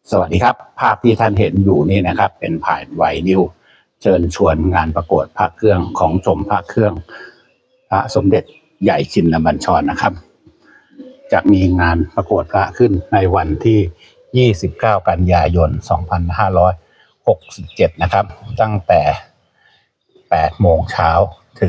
สวัสดีครับภาพที่ท่านเห็นอยู่นี่นะครับเป็นผ่านไวนิลเชิญชวนงานประกวดพระเครื่องของชมพระเครื่องพระสมเด็จใหญ่ชินบัญชรนะครับจะมีงานประกวดพระขึ้นในวันที่29กันยายน2567นะครับตั้งแต่8โมงเช้าถึง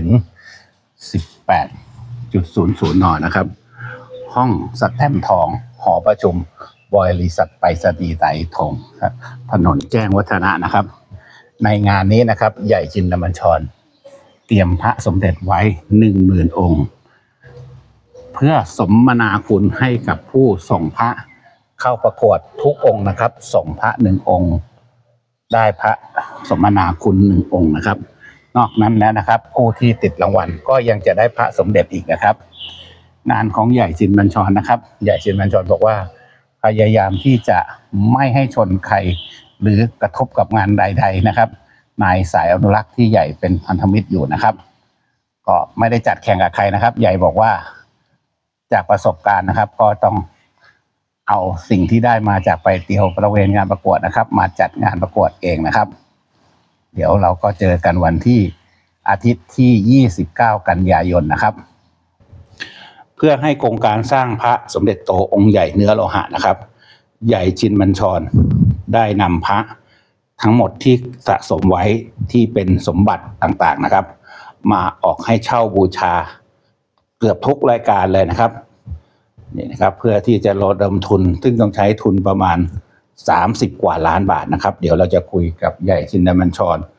18.00 นนะครับห้องสแตมป์ทองหอประชุมบริษัทไปรษณีย์ไต่ธงถนนแจ้งวัฒนะนะครับในงานนี้นะครับใหญ่ชินบัญชรเตรียมพระสมเด็จไว้ 10,000 องค์เพื่อสมนาคุณให้กับผู้ส่งพระเข้าประกวดทุกองค์นะครับส่งพระ1 องค์ได้พระสมนาคุณ1 องค์นะครับนอกนั้นแล้วนะครับผู้ที่ติดรางวัลก็ยังจะได้พระสมเด็จอีกนะครับงานของใหญ่ชินบัญชรนะครับใหญ่ชินบัญชรบอกว่าพยายามที่จะไม่ให้ชนใครหรือกระทบกับงานใดๆนะครับนายสายอนุรักษ์ที่ใหญ่เป็นพันธมิตรอยู่นะครับก็ไม่ได้จัดแข่งกับใครนะครับใหญ่บอกว่าจากประสบการณ์นะครับก็ต้องเอาสิ่งที่ได้มาจากไปเที่ยวประเวณงานประกวดนะครับมาจัดงานประกวดเองนะครับเดี๋ยวเราก็เจอกันวันที่อาทิตย์ที่29กันยายนนะครับเพื่อให้โครงการสร้างพระสมเด็จโตองค์ใหญ่เนื้อโลหะนะครับใหญ่ชินบัญชรได้นำพระทั้งหมดที่สะสมไว้ที่เป็นสมบัติต่างๆนะครับมาออกให้เช่าบูชาเกือบทุกรายการเลยนะครับนี่นะครับเพื่อที่จะระดมทุนซึ่งต้องใช้ทุนประมาณ30 กว่าล้านบาทนะครับเดี๋ยวเราจะคุยกับใหญ่ชินบัญชร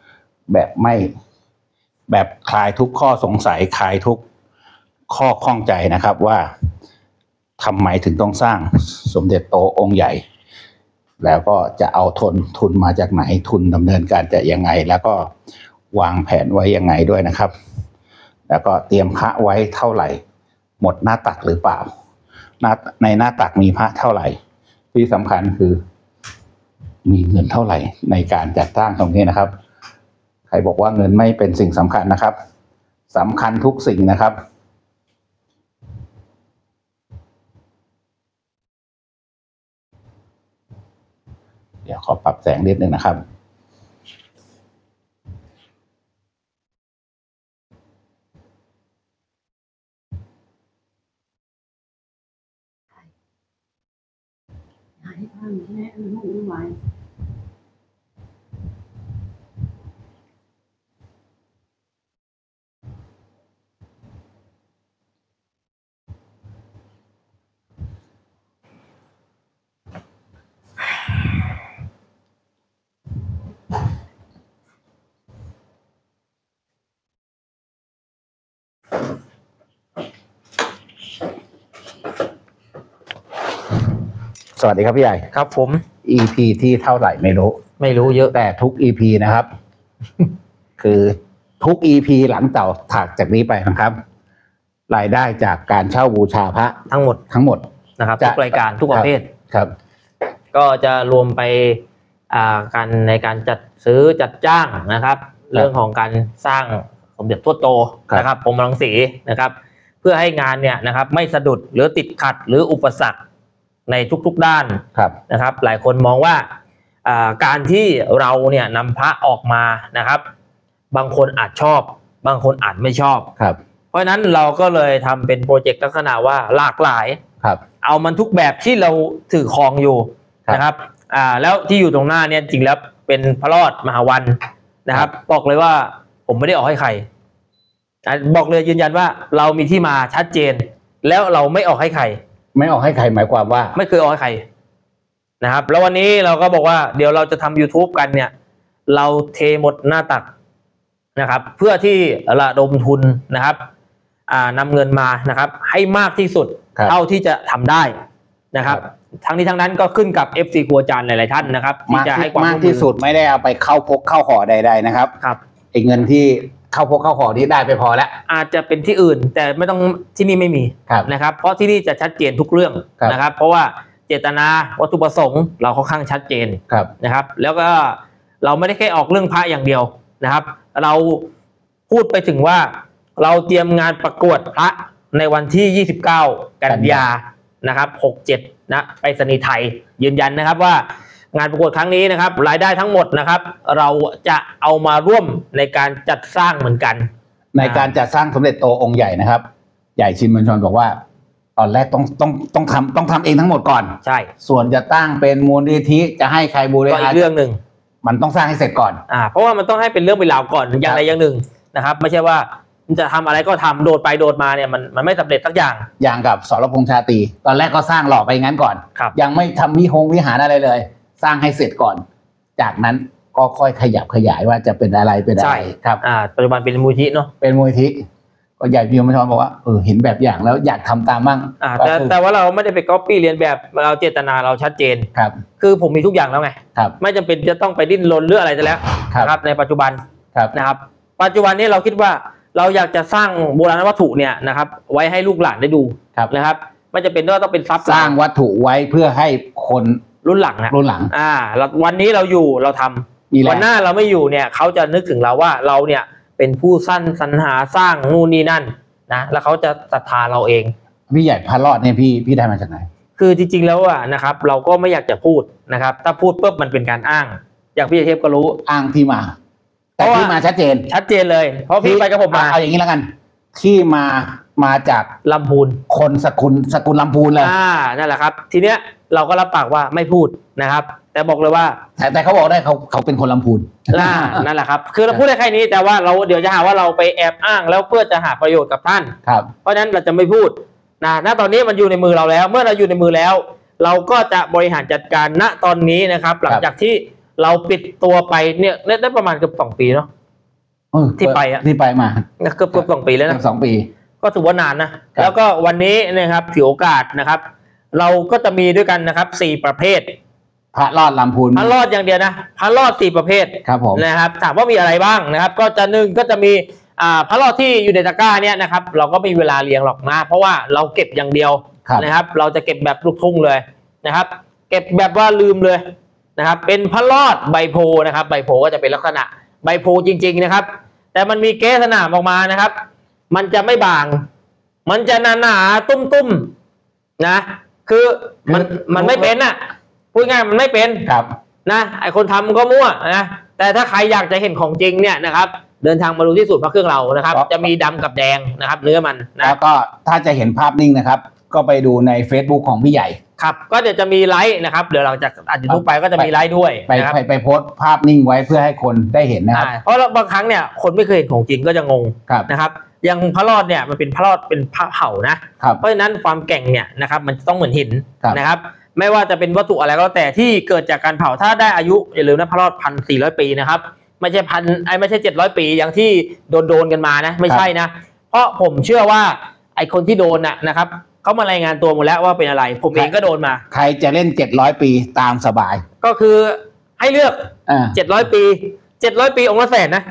แบบคลายทุกข้อสงสัยคลายทุกข้อข้องใจนะครับว่าทำไมถึงต้องสร้างสมเด็จโตองค์ใหญ่แล้วก็จะเอาทุนมาจากไหนทุนดำเนินการจะยังไงแล้วก็วางแผนไว้ยังไงด้วยนะครับแล้วก็เตรียมพระไว้เท่าไหร่หมดหน้าตักหรือเปล่าในหน้าตักมีพระเท่าไหร่ที่สำคัญคือมีเงินเท่าไหร่ในการจัดสร้างตรงนี้นะครับใครบอกว่าเงินไม่เป็นสิ่งสำคัญนะครับสำคัญทุกสิ่งนะครับเดี๋ยวขอปรับแสงนิดนึงนะครับสวัสดีครับพี่ใหญ่ครับผม EP ที่เท่าไหร่ไม่รู้เยอะแต่ทุก EP นะครับ คือทุก EP หลังจากนี้ไปนะครับรายได้จากการเช่าบูชาพระทั้งหมดนะครับทุกรายการทุกประเภทครับก็จะรวมไปการในการจัดซื้อจัดจ้างนะครับเรื่องของการสร้างสมเด็จทั่วโตนะครับพรหมรังสีนะครับเพื่อให้งานเนี่ยนะครับไม่สะดุดหรือติดขัดหรืออุปสรรคในทุกๆด้านนะครับหลายคนมองว่าการที่เราเนี่ยนำพระออกมานะครับบางคนอาจชอบบางคนอาจไม่ชอบเพราะฉะนั้นเราก็เลยทำเป็นโปรเจกต์ลักษณะว่าหลากหลายเอามันทุกแบบที่เราถือครองอยู่นะครับแล้วที่อยู่ตรงหน้าเนี่ยจริงแล้วเป็นพระรอดมหาวันนะครับบอกเลยว่าผมไม่ได้ออกให้ใครบอกเลยยืนยันว่าเรามีที่มาชัดเจนแล้วเราไม่ออกให้ใครหมายความว่าไม่เคยออกให้ใครนะครับแล้ววันนี้เราก็บอกว่าเดี๋ยวเราจะทำ YouTube กันเนี่ยเราเทหมดหน้าตักนะครับเพื่อที่ระดมทุนนะครับนำเงินมานะครับให้มากที่สุดเท่าที่จะทำได้นะครับทั้งนี้ทั้งนั้นก็ขึ้นกับ FC ครัวจานหลายๆท่านนะครับที่จะให้ความมากที่สุดไม่ได้เอาไปเข้าพกเข้าห่อใดๆนะครับไอ้เงินที่เข้าพกเข้าห่อนี้ได้ไปพอแล้วอาจจะเป็นที่อื่นแต่ไม่ต้องที่นี่ไม่มีนะครับเพราะที่นี่จะชัดเจนทุกเรื่องนะครับเพราะว่าเจตนาวัตถุประสงค์เราค่อนข้างชัดเจนนะครับแล้วก็เราไม่ได้แค่ออกเรื่องพระอย่างเดียวนะครับเราพูดไปถึงว่าเราเตรียมงานประกวดพระในวันที่29กันยานะครับ67นะไปรษณีย์ไทยยืนยันนะครับว่างานประกวดครั้งนี้นะครับรายได้ทั้งหมดนะครับเราจะเอามาร่วมในการจัดสร้างเหมือนกันในการจัดสร้างสมเด็จโตองค์ใหญ่นะครับใหญ่ชินบัญชรบอกว่าตอนแรกต้องทำเองทั้งหมดก่อนใช่ส่วนจะตั้งเป็นมูลนิธิจะให้ใครบูรณาอีกเรื่องหนึ่งมันต้องสร้างให้เสร็จก่อนเพราะว่ามันต้องให้เป็นเรื่องเป็นราวก่อนอย่างใดอย่างหนึ่งนะครับไม่ใช่ว่าจะทำอะไรก็ทำโดดไปโดดมาเนี่ยมันไม่สำเร็จสักอย่างกับสรพงษ์ชาตรีตอนแรกก็สร้างหล่อไปงั้นก่อนยังไม่ทำวิหารอะไรเลยสร้างให้เสร็จก่อนจากนั้นก็ค่อยขยับขยายว่าจะเป็นอะไรเป็นอะไรครับปัจจุบันเป็นมูลนิธิเนาะเป็นมูลนิธิก็ใหญ่พิมพ์มาชอนบอกว่าเห็นแบบอย่างแล้วอยากทำตามบ้างแต่ว่าเราไม่ได้ไปก๊อปปี้เรียนแบบเราเจตนาเราชัดเจนครับคือผมมีทุกอย่างแล้วไงไม่จำเป็นจะต้องไปดิ้นรนเรื่องอะไรจะแล้วนะครับในปัจจุบันนะครับปัจจุบันนี้เราคิดว่าเราอยากจะสร้างโบราณวัตถุเนี่ยนะครับไว้ให้ลูกหลานได้ดูนะครับไม่จะเป็นว่าต้องเป็นทรัพย์สร้างวัตถุไว้เพื่อให้คนรุ่นหลังวันนี้เราอยู่เราทำวันหน้าเราไม่อยู่เนี่ยเขาจะนึกถึงเราว่าเราเนี่ยเป็นผู้สรรหาสร้างนู่นนี่นั่นนะแล้วเขาจะศรัทธาเราเองพี่ใหญ่พระรอดเนี่ยพี่ได้มาจากไหนคือจริงๆแล้วนะครับเราก็ไม่อยากจะพูดนะครับถ้าพูดปุ๊บมันเป็นการอ้างอย่างพี่เทพก็รู้อ้างที่มาแต่ที่มาชัดเจนเลยเพราะพี่ไปกับผมมาเอาอย่างนี้แล้วกันที่มาจากลำพูนคนสกุลลำพูนเลยนั่นแหละครับทีเนี้ยเราก็รับปากว่าไม่พูดนะครับแต่บอกเลยว่าแต่เขาบอกได้เขาเป็นคนลำพูนนั่นแหละครับคือเราพูดได้แค่นี้แต่ว่าเราเดี๋ยวจะหาว่าเราไปแอบอ้างแล้วเพื่อจะหาประโยชน์กับท่านเพราะฉะนั้นเราจะไม่พูดณตอนนี้มันอยู่ในมือเราแล้วเมื่อเราอยู่ในมือแล้วเราก็จะบริหารจัดการณตอนนี้นะครับหลังจากที่เราปิดตัวไปเนี่ยได้ประมาณเกือบ2 ปีเนาะที่ไปมาเกือบ2 ปีแล้วนะ 2 ปีก็ถือว่านานนะแล้วก็วันนี้นะครับถือโอกาสนะครับเราก็จะมีด้วยกันนะครับ4 ประเภทพระรอดลำพูนพระรอดอย่างเดียวนะพระรอด4 ประเภทครับผมนะครับถามว่ามีอะไรบ้างนะครับก็จะ1ก็จะมีพระรอดที่อยู่ในตะกร้าเนี่ยนะครับเราก็ไม่มีเวลาเรียงหรอกนะเพราะว่าเราเก็บอย่างเดียวนะครับเราจะเก็บแบบลูกทุ่งเลยนะครับเก็บแบบว่าลืมเลยนะครับเป็นพระรอดใบโพนะครับใบโพก็จะเป็นลักษณะใบโพจริงๆนะครับแต่มันมีเกสนาออกมานะครับมันจะไม่บางมันจะหนาๆตุ้มๆนะคือมันไม่เป็นอ่ะพูดง่ายมันไม่เป็นนะไอคนทำก็มั่วนะแต่ถ้าใครอยากจะเห็นของจริงเนี่ยนะครับเดินทางมาดูที่ศูนย์พระเครื่องเรานะครับจะมีดำกับแดงนะครับเนื้อมันนะแล้วก็ถ้าจะเห็นภาพนิ่งนะครับก็ไปดูใน Facebook ของพี่ใหญ่ครับก็เดี๋ยวจะมีไลฟ์นะครับเดี๋ยวหลังจากอัดยูทูบไปก็จะมีไลฟ์ด้วยไปโพสต์ภาพนิ่งไว้เพื่อให้คนได้เห็นนะครับเพราะบางครั้งเนี่ยคนไม่เคยเห็นของจริงก็จะงงนะครับอย่างพระรอดเนี่ยมันเป็นพระรอดเป็นพระเผานะเพราะฉะนั้นความแก่งเนี่ยนะครับมันต้องเหมือนหินนะครับไม่ว่าจะเป็นวัตถุอะไรก็แต่ที่เกิดจากการเผาถ้าได้อายุอย่าลืมนะพระรอด1,400 ปีนะครับไม่ใช่700 ปีอย่างที่โดนกันมานะไม่ใช่นะเพราะผมเชื่อว่าไอคนที่โดนนะครับเขามารายงานตัวหมดแล้วว่าเป็นอะไรผมเองก็โดนมาใครจะเล่น700 ปีตามสบายก็คือให้เลือก700 ปี700 ปีองค์ละ100,000นะ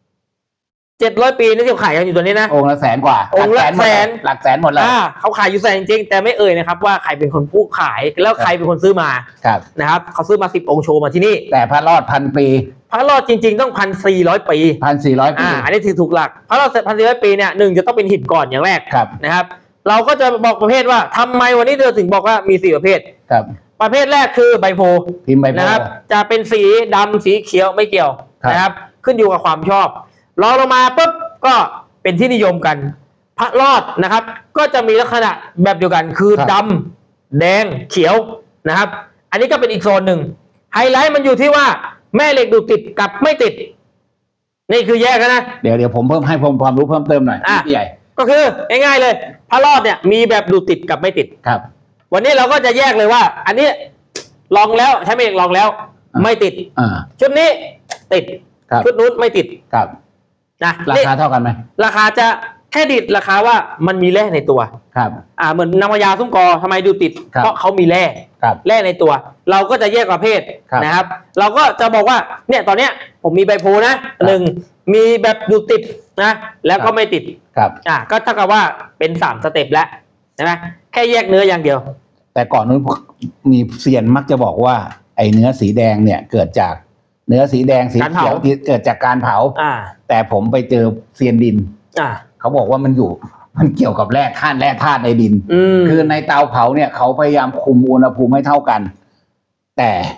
700 ปีนี่ที่ขายกันอยู่ตัวนี้นะองค์ละ100,000 กว่าองค์ละ100,000 หลักแสนหมดเลยเขาขายอยู่100,000จริงๆแต่ไม่นะครับว่าใครเป็นคนผู้ขายแล้วใครเป็นคนซื้อมานะครับเขาซื้อมา10 องค์โชว์มาที่นี่แต่พระรอด1,000 ปีพระรอดจริงๆต้อง1,400 ปี 1,400 ปีอันนี้ถือถูกหลักพระรอด1,400 ปีเนี่ย1จะต้องเป็นหินก่อนอย่างแรกนะครับเราก็จะบอกประเภทว่าทำไมวันนี้เธอถึงบอกว่ามี4 ประเภทประเภทแรกคือใบโพนะครับจะเป็นสีดำสีเขียวไม่เกี่ยวนะครับขึ้นอยู่กับความชอบรองลงมาปุ๊บก็เป็นที่นิยมกันพระรอดนะครับก็จะมีลักษณะแบบเดียวกันคือดำแดงเขียวนะครับอันนี้ก็เป็นอีกโซนหนึ่งไฮไลท์มันอยู่ที่ว่าแม่เหล็กดูดติดกับไม่ติดนี่คือแยกกันนะเดี๋ยวผมเพิ่มให้ความรู้เพิ่มเติมหน่อยพี่ใหญ่ก็คือง่ายๆเลยพระรอดเนี่ยมีแบบดูดติดกับไม่ติดครับวันนี้เราก็จะแยกเลยว่าอันนี้ลองแล้วใช้แม่เหล็กลองแล้วไม่ติดชุดนี้ติดชุดนู้นไม่ติดครับนะราคาเท่ากันไหมราคาจะแค่ดิดราคาว่ามันมีแร่ในตัวครับเหมือนนางพญาซุ้มกอทำไมดูติดเพราะเขามีแร่ในตัวเราก็จะแยกประเภทนะครับเราก็จะบอกว่าเนี่ยตอนเนี้ยผมมีใบโพนะ1มีแบบดูติดนะแล้วก็ไม่ติดครับก็เท่ากับว่าเป็น3 สเต็ปแล้วใช่ไหมแค่แยกเนื้ออย่างเดียวแต่ก่อนนู้นมีเซียนมักจะบอกว่าไอ้เนื้อสีแดงเนี่ยเกิดจากเนื้อสีแดงสีเขียวเกิดจากการเผาแต่ผมไปเจอเซียนดินเขาบอกว่ามันเกี่ยวกับแร่ธาตุในดินคือในเตาเผาเนี่ยเขาพยายามคุมอุณหภูมิให้เท่ากันแต่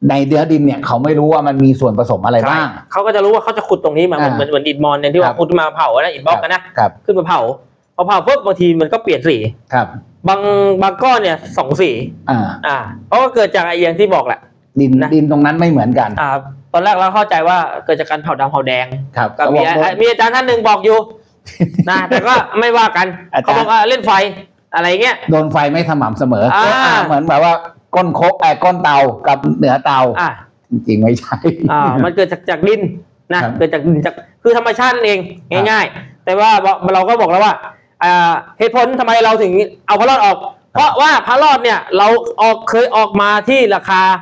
ในเนื้อดินเนี่ยเขาไม่รู้ว่ามันมีส่วนผสมอะไรบ้างเขาก็จะรู้ว่าเขาจะขุดตรงนี้มาเหมือนอิฐมอนเนี่ยที่ว่าขุดมาเผานะอิฐบล็อกกันนะขึ้นมาเผาพอเผาปุ๊บบางทีมันก็เปลี่ยนสีครับบางก้อนเนี่ย2 สีเพราะว่าเกิดจากไอ้อย่างที่บอกแหละดินตรงนั้นไม่เหมือนกันตอนแรกเราเข้าใจว่าเกิดจากการเผาดำเผาแดงกับมีอาจารย์ท่านหนึ่งบอกอยู่นะแต่ก็ไม่ว่ากันเขาบอกว่าเล่นไฟอะไรเงี้ยโดนไฟไม่สม่ำเสมอเหมือนแบบว่าก้นโคกก้นเตากับเหนือเตาจริงๆไม่ใช่มันเกิดจากดินนะเกิดจากดินจากคือธรรมชาตินั่นเองง่ายๆแต่ว่าเราก็บอกแล้วว่าเหตุผลทำไมเราถึงเอาพระรอดออกเพราะว่าพระรอดเนี่ยเราเคยออกมาที่ราคา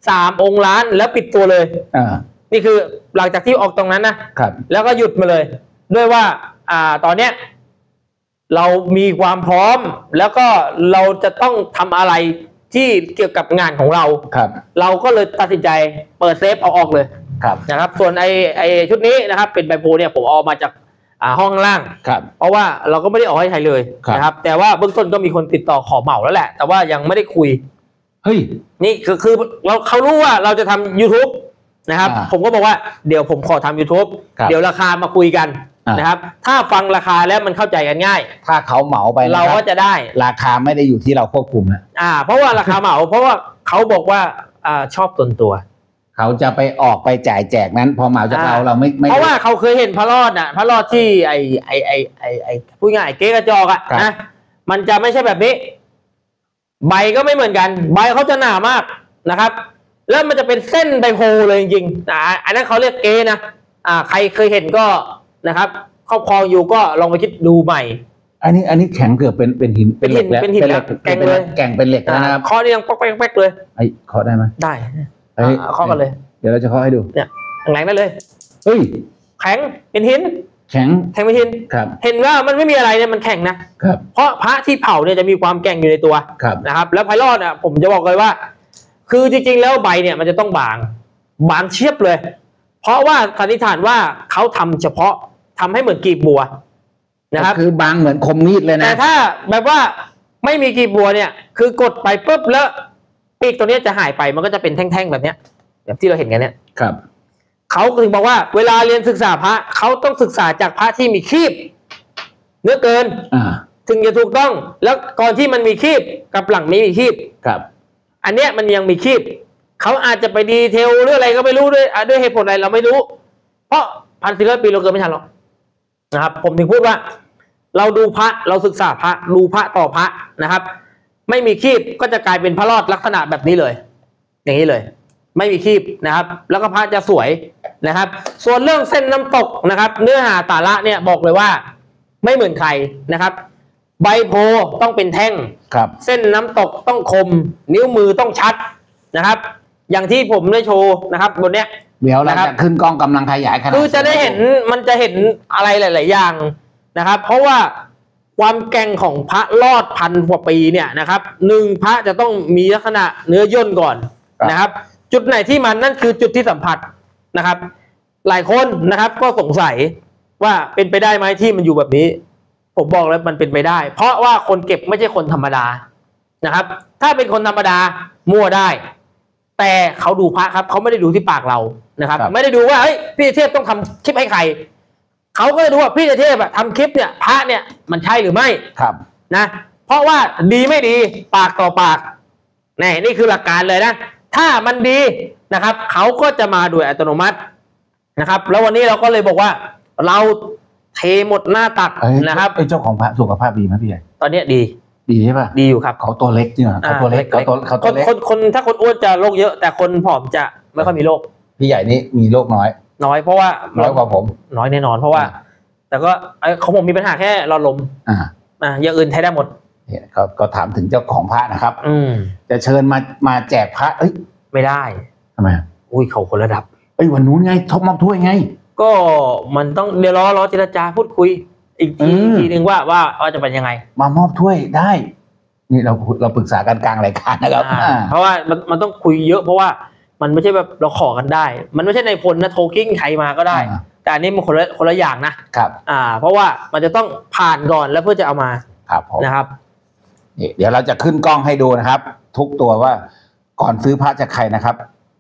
3 องค์ล้านแล้วปิดตัวเลยนี่คือหลังจากที่ออกตรงนั้นนะแล้วก็หยุดมาเลยด้วยว่าตอนเนี้ยเรามีความพร้อมแล้วก็เราจะต้องทำอะไรที่เกี่ยวกับงานของเราเราก็เลยตัดสินใจเปิดเซฟเอาออกเลยนะครับส่วนไอชุดนี้นะครับเป็นใบโพเนี่ยผมเอามาจากห้องล่างเพราะว่าเราก็ไม่ได้ออกให้ใครเลยนะครับแต่ว่าเบื้องต้นก็มีคนติดต่อขอเหมาแล้วแหละแต่ว่ายังไม่ได้คุยเฮ้ยนี่คือเขารู้ว่าเราจะทำ YouTube นะครับผมก็บอกว่าเดี๋ยวผมขอทำ YouTube เดี๋ยวราคามาคุยกันนะครับถ้าฟังราคาแล้วมันเข้าใจกันง่ายถ้าเขาเหมาไปเราก็จะได้ราคาไม่ได้อยู่ที่เราควบคุมนะเพราะว่าราคาเหมาเพราะว่าเขาบอกว่าชอบตัวเขาจะไปออกไปจ่ายแจกนั้นพอเหมาจากเราไม่เพราะว่าเขาเคยเห็นพระรอดพระรอดที่ไอพูดง่ายเก๊กระจอกนะมันจะไม่ใช่แบบนี้ใบก็ไม่เหมือนกันใบเขาจะหนามากนะครับแล้วมันจะเป็นเส้นใบโพเลยจริงๆอันนั้นเขาเรียกเก๊นะใครเคยเห็นก็นะครับครอบครองอยู่ก็ลองไปคิดดูใหม่อันนี้แข็งเกือบเป็นหินเป็นหินแล้วแกงเลยแกงเป็นเหล็กนะครับข้อนี้ยังป๊อกแป๊กเลยเคาะได้ไหมได้เคาะกันเลยเดี๋ยวเราจะเคาะให้ดูเนี่ยแข็งได้เลยเฮ้ยแข็งเป็นหินแข็งเป็นหินเห็นว่ามันไม่มีอะไรเนี่ยมันแข็งนะเพราะพระที่เผาเนี่ยจะมีความแข็งอยู่ในตัวนะครับแล้วไพรอดผมจะบอกเลยว่าคือจริงๆแล้วใบเนี่ยมันจะต้องบางเชียบเลยเพราะว่าสันนิษฐานว่าเขาทำเฉพาะทำให้เหมือนกีบบัวนะครับคือบางเหมือนคมมีดเลยนะแต่ถ้าแบบว่าไม่มีกีบบัวเนี่ยคือกดไปปุ๊บแล้วปีกตัวนี้จะหายไปมันก็จะเป็นแท่งๆแบบเนี้ยแบบที่เราเห็นกันเนี่ยครับเขาถึงบอกว่าเวลาเรียนศึกษาพระเขาต้องศึกษาจากพระที่มีคีบเนื้อเกินถึงจะถูกต้องแล้วก่อนที่มันมีคีบกับหลังไม่มีคีบครับอันเนี้ยมันยังมีคีบเขาอาจจะไปดีเทลหรืออะไรก็ไม่รู้ด้วยเหตุผลอะไรเราไม่รู้เพราะ1,400 ปีเราเกิดไม่ทันหรอกนะครับผมถึงพูดว่าเราดูพระเราศึกษาพระดูพระต่อพระนะครับไม่มีคีบก็จะกลายเป็นพระรอดลักษณะแบบนี้เลยอย่างนี้เลยไม่มีคีบนะครับแล้วก็พระจะสวยนะครับส่วนเรื่องเส้นน้ำตกนะครับเนื้อหาสาระเนี่ยบอกเลยว่าไม่เหมือนใครนะครับใบโพต้องเป็นแท่งเส้นน้ำตกต้องคมนิ้วมือต้องชัดนะครับอย่างที่ผมได้โชว์นะครับบนเนี้ยเดี๋ยวเราจะขึ้นกล้องกำลังขยายขนาดคือจะได้เห็นมันจะเห็นอะไรหลายๆอย่างนะครับเพราะว่าความแกร่งของพระรอด1,000 กว่าปีเนี่ยนะครับพระจะต้องมีลักษณะเนื้อย่นก่อนนะครับจุดไหนที่มันนั่นคือจุดที่สัมผัสนะครับหลายคนนะครับก็สงสัยว่าเป็นไปได้ไหมที่มันอยู่แบบนี้ผมบอกแล้วมันเป็นไปได้เพราะว่าคนเก็บไม่ใช่คนธรรมดานะครับถ้าเป็นคนธรรมดามั่วได้แต่เขาดูพระครับเขาไม่ได้ดูที่ปากเรานะครับไม่ได้ดูว่าเฮ้ยพี่เทพต้องทำคลิปให้ใครเขาก็ดูว่าพี่เทพทำคลิปเนี่ยพระเนี่ยมันใช่หรือไม่นะเพราะว่าดีไม่ดีปากต่อปากนี่คือหลักการเลยนะถ้ามันดีนะครับเขาก็จะมาโดยอัตโนมัตินะครับแล้ววันนี้เราก็เลยบอกว่าเราเทหมดหน้าตักนะครับเจ้าของพระสุขภาพดีไหมพี่ใหญ่ตอนนี้ดีใช่ป่ะดีอยู่ครับเขาตัวเล็กจริงเหรอเขาตัวเล็กเขาตัวเล็กคนถ้าคนอ้วนจะโรคเยอะแต่คนผอมจะไม่ค่อยมีโรคพี่ใหญ่นี่มีโรคน้อยเพราะว่าน้อยกว่าผมน้อยแน่นอนเพราะว่าแต่ก็ของผมมีปัญหาแค่หลอดลมอย่างอื่นใช้ได้หมดก็ถามถึงเจ้าของพระนะครับจะเชิญมาแจกพระไม่ได้ทำไมอุ้ยเขาคนระดับวันนู้นไงทบมอบถ้วยไงก็มันต้องเดี๋ยวรอเจรจาพูดคุยอีกทีนึงว่าจะเป็นยังไงมามอบถ้วยได้นี่เราปรึกษากันกลางรายการนะครับเพราะว่ามันต้องคุยเยอะเพราะว่ามันไม่ใช่แบบเราขอกันได้มันไม่ใช่ในพลนะโทกิ้งใครมาก็ได้แต่อันนี้มันคนละอย่างนะครับเพราะว่ามันจะต้องผ่านก่อนแล้วเพื่อจะเอามานะครับเดี๋ยวเราจะขึ้นกล้องให้ดูนะครับทุกตัวว่าก่อนซื้อพระจากใครนะครับ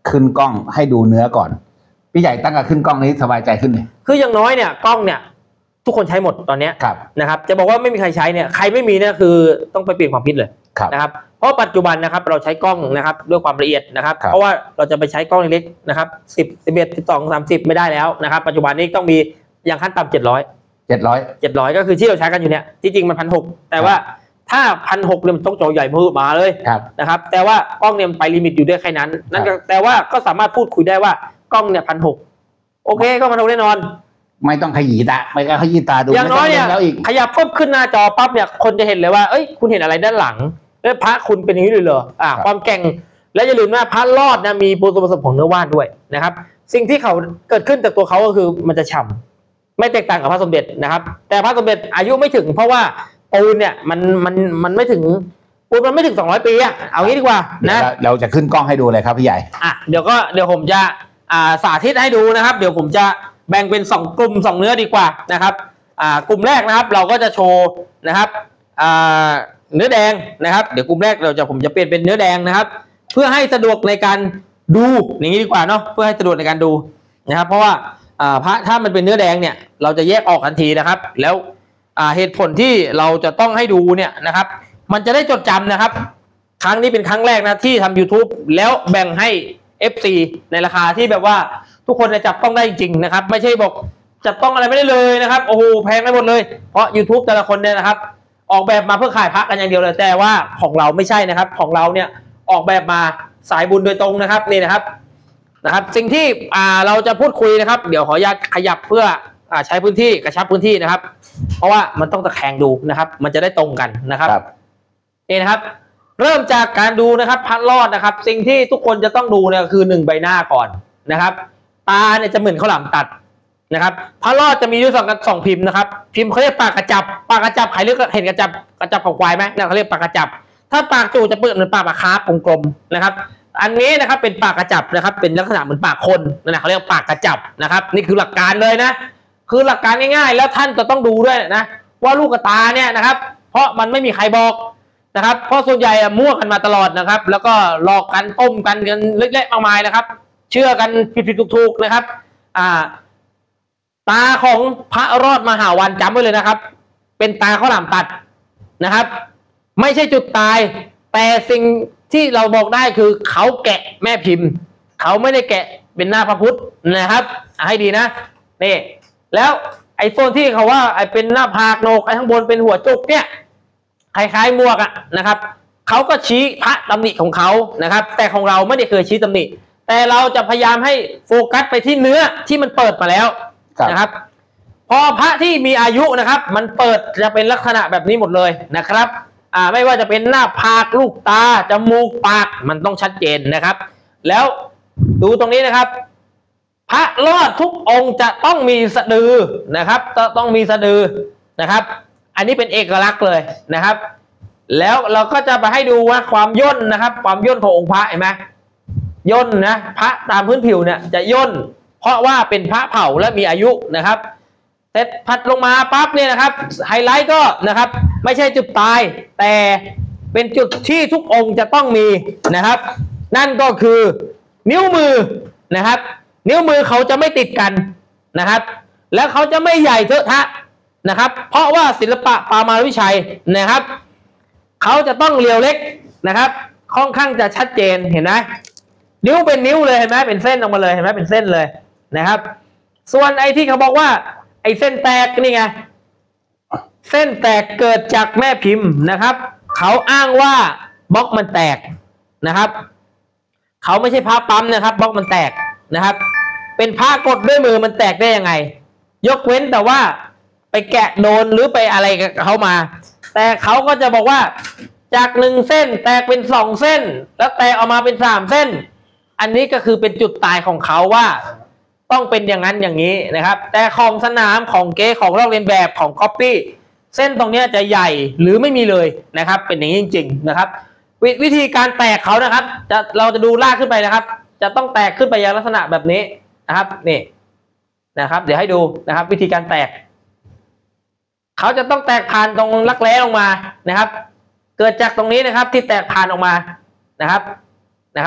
ขึ้นกล้องให้ดูเนื้อก่อนพี่ใหญ่ตั้งแต่ขึ้นกล้องนี้สบายใจขึ้นเลยคืออย่างน้อยเนี่ยกล้องเนี่ยทุกคนใช้หมดตอนนี้นะครับจะบอกว่าไม่มีใครใช้เนี่ยใครไม่มีเนี่ยคือต้องไปเปลี่ยนความคิดเลยนะครับเพราะปัจจุบันนะครับเราใช้กล้องนะครับด้วยความละเอียดนะครับเพราะว่าเราจะไปใช้กล้องเล็กๆนะครับ10 11 12 30ไม่ได้แล้วนะครับปัจจุบันนี้ต้องมีอย่างขั้นต่ำ700ก็คือที่เราใช้กันอยู่เนี่ยจริงๆมัน1,600แต่ว่าถ้า1,600เนี่ยมันต้องจอใหญ่เพิ่มมาเลยนะครับแต่ว่ากล้องเนี่ยไปลิมิตอยู่ได้แค่นั้นนั่นก็แต่ว่าก็สามารถพูดคุยได้ว่ากล้องเนี่ย1,600โอเคก็1,600แน่นอนไม่ต้องขยี้ตาไม่ต้องขยี้ตาดูอย่างน้อยเนี่ยขยับปุ๊บขึ้นหน้าจอปั๊บเนี่ยคนจะเห็นเลยว่าเอ้ยคุณเห็นอะไรด้านหลังพระคุณเป็นอย่างนี้เลยเหรอความแกร่งและอย่าลืมว่าพระรอดนะมีส่วนผสมของเนื้อว่านด้วยนะครับสิ่งที่เขาเกิดขึ้นจากตัวเขาก็คือมันจะฉ่ำไม่แตกต่างกับพระสมเด็จนะครับแต่พระสมเด็จอายุไม่ถึงเพราะว่าปูนเนี่ยมันไม่ถึงปูนมันไม่ถึง200 ปีอะเอางี้ดีกว่านะเราจะขึ้นกล้องให้ดูเลยครับพี่ใหญ่เดี๋ยวผมจะสาธิตให้ดูนะครับเดี๋ยวผมจะแบ่งเป็น2 กลุ่ม2 เนื้อดีกว่านะครับกลุ่มแรกนะครับเราก็จะโชว์นะครับเนื้อแดงนะครับเดี๋ยวกลุ่มแรกผมจะเปลี่ยนเป็นเนื้อแดงนะครับเพื่อให้สะดวกในการดูอย่างนี้ดีกว่าเนาะเพื่อให้สะดวกในการดูนะครับเพราะว่าพระถ้ามันเป็นเนื้อแดงเนี่ยเราจะแยกออกทันทีนะครับแล้วเหตุผลที่เราจะต้องให้ดูเนี่ยนะครับมันจะได้จดจำนะครับครั้งนี้เป็นครั้งแรกนะที่ทำ YouTube แล้วแบ่งให้ FC ในราคาที่แบบว่าทุกคนจะจับต้องได้จริงๆนะครับไม่ใช่บอกจับต้องอะไรไม่ได้เลยนะครับโอ้โหแพงไปหมดเลยเพราะ YouTube แต่ละคนเนี่ยนะครับออกแบบมาเพื่อขายพระกันอย่างเดียวเลยแต่ว่าของเราไม่ใช่นะครับของเราเนี่ยออกแบบมาสายบุญโดยตรงนะครับนี่นะครับสิ่งที่เราจะพูดคุยนะครับเดี๋ยวขออนุญาตขยับเพื่อใช้พื้นที่กระชับพื้นที่นะครับเพราะว่ามันต้องตะแคงดูนะครับมันจะได้ตรงกันนะครับนี่นะครับเริ่มจากการดูนะครับพระรอดนะครับสิ่งที่ทุกคนจะต้องดูเนี่ยคือ1 ใบหน้าก่อนนะครับตาเนี่ยจะเหมือนข้าวหลามตัดนะครับพระรอดจะมีด้วยสองพิมพ์นะครับพิมพ์เขาเรียกปากกระจับใครเรียกเห็นกระจับของควายไหมเนี่ยเขาเรียกปากกระจับถ้าปากจู่จะเปิดเหมือนปากปลาคาร์ฟกลมๆนะครับอันนี้นะครับเป็นปากกระจับนะครับเป็นลักษณะเหมือนปากคนนั่นแหละเขาเรียกปากกระจับนะครับนี่คือหลักการเลยนะคือหลักการง่ายๆแล้วท่านจะต้องดูด้วยนะว่าลูกตาเนี่ยนะครับเพราะมันไม่มีใครบอกนะครับเพราะส่วนใหญ่มั่วกันมาตลอดนะครับแล้วก็หลอกกันต้มกันเล็กๆมากมายนะครับเชื่อกันผิดๆถูกๆนะครับตาของพระรอดมหาวันจำไว้เลยนะครับเป็นตาข้าวหลามตัดนะครับไม่ใช่จุดตายแต่สิ่งที่เราบอกได้คือเขาแกะแม่พิมพ์เขาไม่ได้แกะเป็นหน้าพระพุทธนะครับให้ดีนะนี่แล้วไอ้โซนที่เขาว่าไอ้เป็นหน้าผากโหนกไอ้ข้างบนเป็นหัวจุกเนี่ยคล้ายๆหมวกอะนะครับเขาก็ชี้พระตำหนิของเขานะครับแต่ของเราไม่ได้เคยชี้ตำหนิแต่เราจะพยายามให้โฟกัสไปที่เนื้อที่มันเปิดมาแล้วนะครับพอพระที่มีอายุนะครับมันเปิดจะเป็นลักษณะแบบนี้หมดเลยนะครับไม่ว่าจะเป็นหน้าผากลูกตาจมูกปากมันต้องชัดเจนนะครับแล้วดูตรงนี้นะครับพระรอดทุกองค์จะต้องมีสะดือนะครับต้องมีสะดือนะครับอันนี้เป็นเอกลักษณ์เลยนะครับแล้วเราก็จะไปให้ดูว่าความย่นนะครับความย่นขององค์พระเห็นไหมย่นนะพระตามพื้นผิวเนี่ยจะย่นเพราะว่าเป็นพระเผ่าและมีอายุนะครับเสร็จพัดลงมาปั๊บเนี่ยนะครับไฮไลท์ก็นะครับไม่ใช่จุดตายแต่เป็นจุดที่ทุกองค์จะต้องมีนะครับนั่นก็คือนิ้วมือนะครับนิ้วมือเขาจะไม่ติดกันนะครับแล้วเขาจะไม่ใหญ่เทอะทะนะครับเพราะว่าศิลปะปามาวิชัยนะครับเขาจะต้องเรียวเล็กนะครับค่อนข้างจะชัดเจนเห็นไหมนิ้วเป็นนิ้วเลยเห็นไหมเป็นเส้นออกมาเลยเห็นไหมเป็นเส้นเลยนะครับส่วนไอ้ที่เขาบอกว่าไอ้เส้นแตกนี่ไงเส้นแตกเกิดจากแม่พิมพ์นะครับเขาอ้างว่าบล็อกมันแตกนะครับเขาไม่ใช่พระปั๊มนะครับบล็อกมันแตกนะครับเป็นพระกดด้วยมือมันแตกได้ยังไงยกเว้นแต่ว่าไปแกะโดนหรือไปอะไรกับเขามาแต่เขาก็จะบอกว่าจาก1 เส้นแตกเป็น2 เส้นแล้วแตกออกมาเป็น3 เส้นอันนี้ก็คือเป็นจุดตายของเขาว่าต้องเป็นอย่างนั้นอย่างนี้นะครับแต่ของสนามของเก๊ของลอกเลียนแบบของก๊อปปี้เส้นตรงนี้จะใหญ่หรือไม่มีเลยนะครับเป็นอย่างนี้จริงๆนะครับวิธีการแตกเขานะครับเราจะดูลากขึ้นไปนะครับจะต้องแตกขึ้นไปอย่างลักษณะแบบนี้นะครับนี่นะครับเดี๋ยวให้ดูนะครับวิธีการแตกเขาจะต้องแตกผ่านตรงรักแร้ลงมานะครับเกิดจากตรงนี้นะครับที่แตกผ่านออกมานะครับ